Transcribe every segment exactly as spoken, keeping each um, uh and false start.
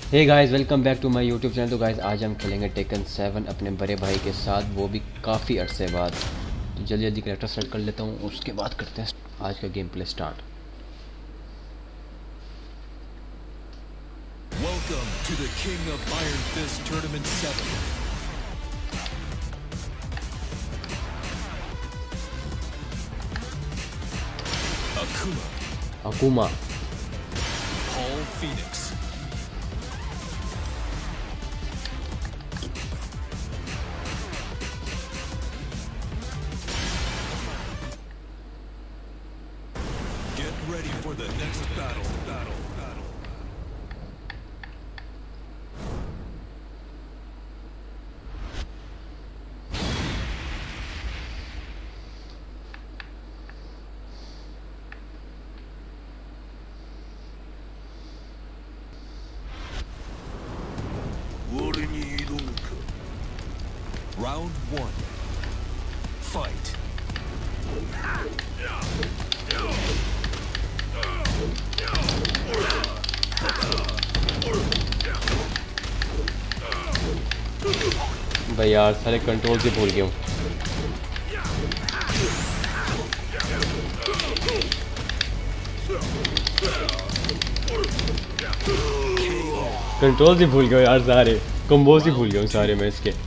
Hey guys, welcome back to my YouTube channel. तो guys आज हम खेलेंगे टेकन सेवन अपने बड़े भाई के साथ, वो भी काफ़ी अरसे बाद। तो जल्दी जल्दी कैरेक्टर सेट कर लेता हूँ, उसके बाद करते हैं आज का game play start. Welcome to the King of Iron Fist Tournament seven. Akuma. Akuma. Paul Phoenix. Get ready for the next battle. Battle. Battle. Round one. Fight. भाई यार सारे कंट्रोल से भूल गया हूँ। कंट्रोल से भूल गया यार, सारे कॉम्बोज ही भूल गया हूँ सारे मैं इसके।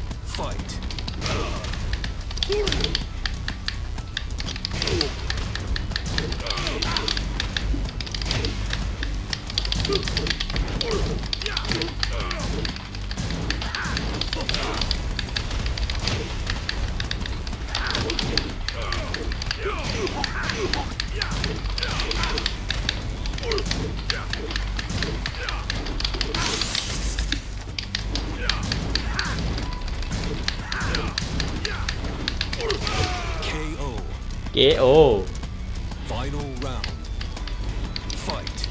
K O. Final round. Fight.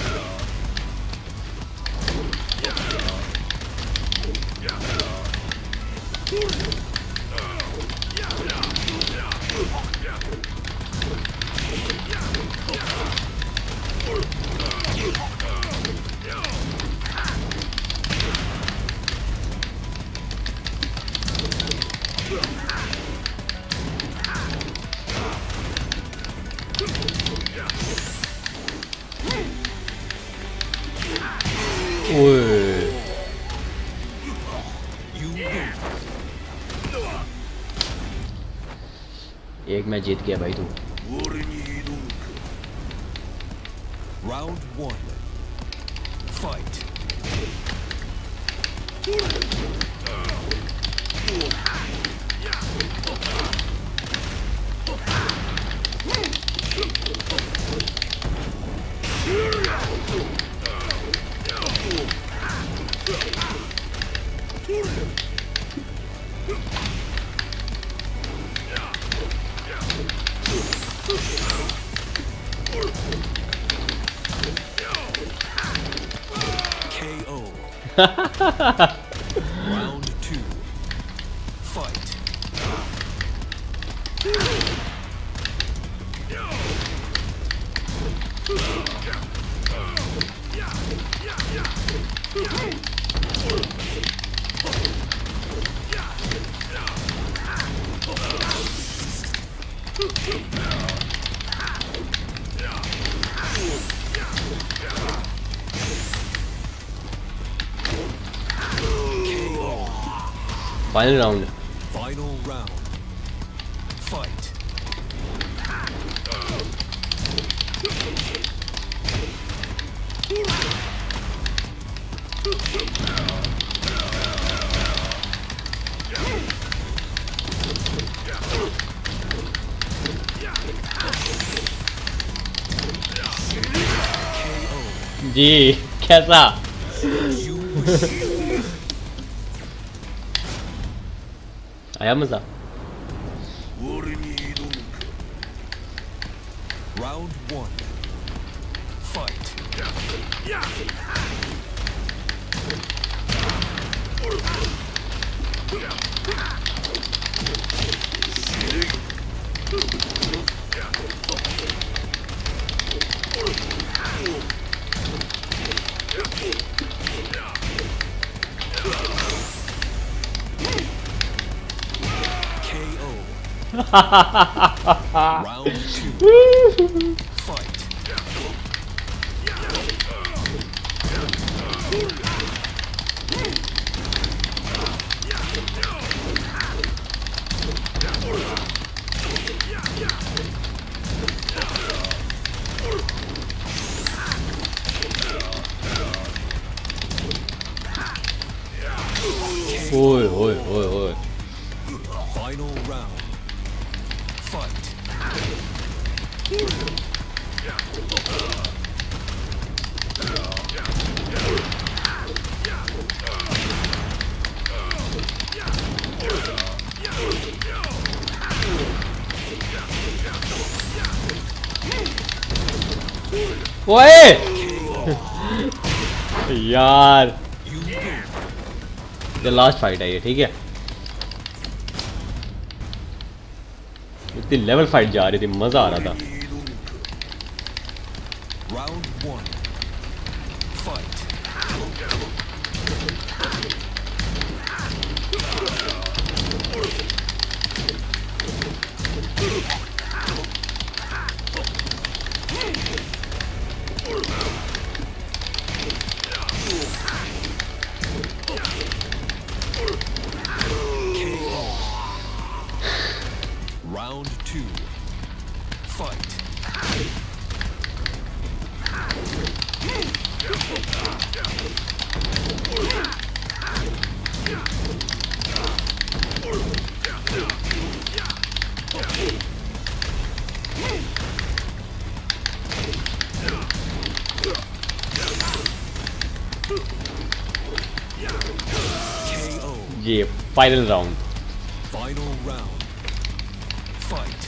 एक मैच जीत गया भाई तू। Round one. Fight. K O. Round two. Fight. Final round. Final round. Fight. जी कैसा? आया मजा? Round one. Fight. Round two. Fight. ओए ओए ओए ओए Final round. Fight. ओए यार ये लास्ट फाइट है ये, ठीक है। इतनी लेवल फाइट जा रही थी, मजा आ रहा था। Round one. Fight. Round two. Fight. K O. ये final round. Final round. Fight.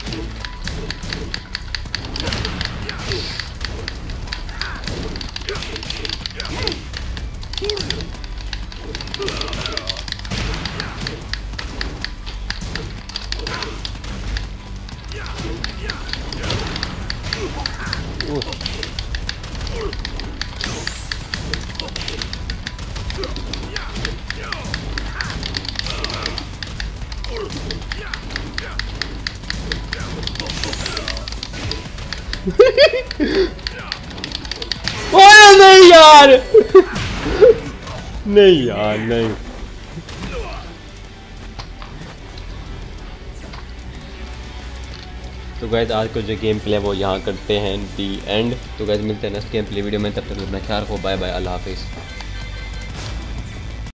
ओए नहीं यार नहीं यार नहीं। तो गाइस आज को जो गेम प्ले वो यहाँ करते हैं दी एंड। तो गाइस मिलते हैं नेक्स्ट गेम प्ले वीडियो में, तब तक अपना ख्याल रखो, बाय बाय, अल्लाह हाफिज़।